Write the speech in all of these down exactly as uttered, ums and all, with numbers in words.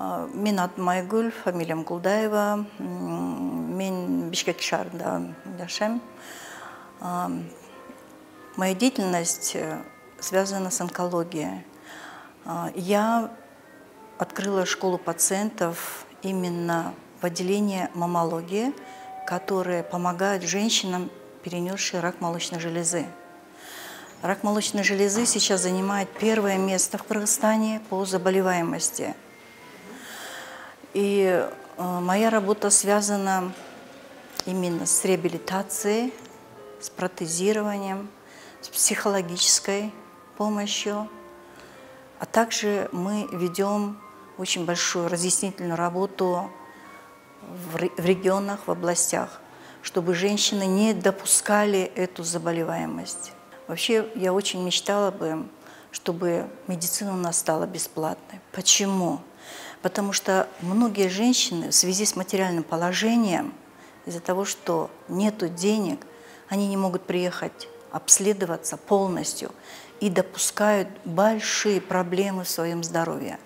Мен атым Айгүл, фамилиям Кулдаева. Мен Бишкек шаарында жашайм. Моя деятельность связана с онкологией. Я открыла школу пациентов именно в отделении маммологии, которые помогают женщинам, перенесшим рак молочной железы. Рак молочной железы сейчас занимает первое место в Кыргызстане по заболеваемости. И моя работа связана именно с реабилитацией, с протезированием, с психологической помощью. А также мы ведем очень большую разъяснительную работу в регионах, в областях, чтобы женщины не допускали эту заболеваемость. Вообще, я очень мечтала бы, чтобы медицина у нас стала бесплатной. Почему? Потому что многие женщины в связи с материальным положением, из-за того, что нет денег, они не могут приехать обследоваться полностью и допускают большие проблемы в своем здоровье.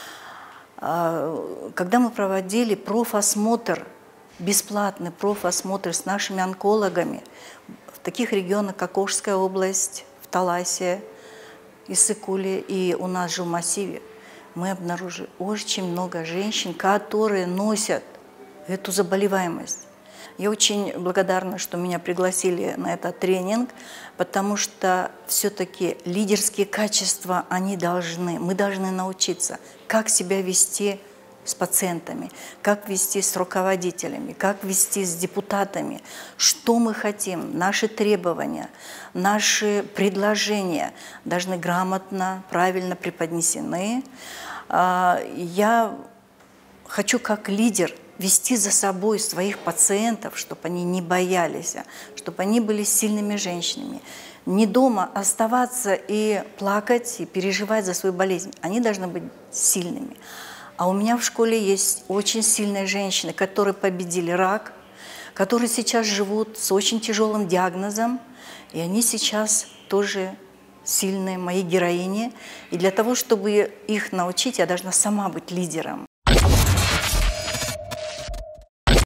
Когда мы проводили профосмотр, бесплатный профосмотр с нашими онкологами в таких регионах, как Ошская область, в Таласе, Иссык-Куле и у нас же в массиве, мы обнаружили очень много женщин, которые носят эту заболеваемость. Я очень благодарна, что меня пригласили на этот тренинг, потому что все-таки лидерские качества, они должны, мы должны научиться, как себя вести с пациентами, как вести с руководителями, как вести с депутатами, что мы хотим, наши требования, наши предложения должны грамотно, правильно преподнесены. Я хочу как лидер вести за собой своих пациентов, чтобы они не боялись, чтобы они были сильными женщинами. Не дома оставаться и плакать, и переживать за свою болезнь. Они должны быть сильными. А у меня в школе есть очень сильные женщины, которые победили рак, которые сейчас живут с очень тяжелым диагнозом, и они сейчас тоже сильные, мои героини. И для того, чтобы их научить, я должна сама быть лидером.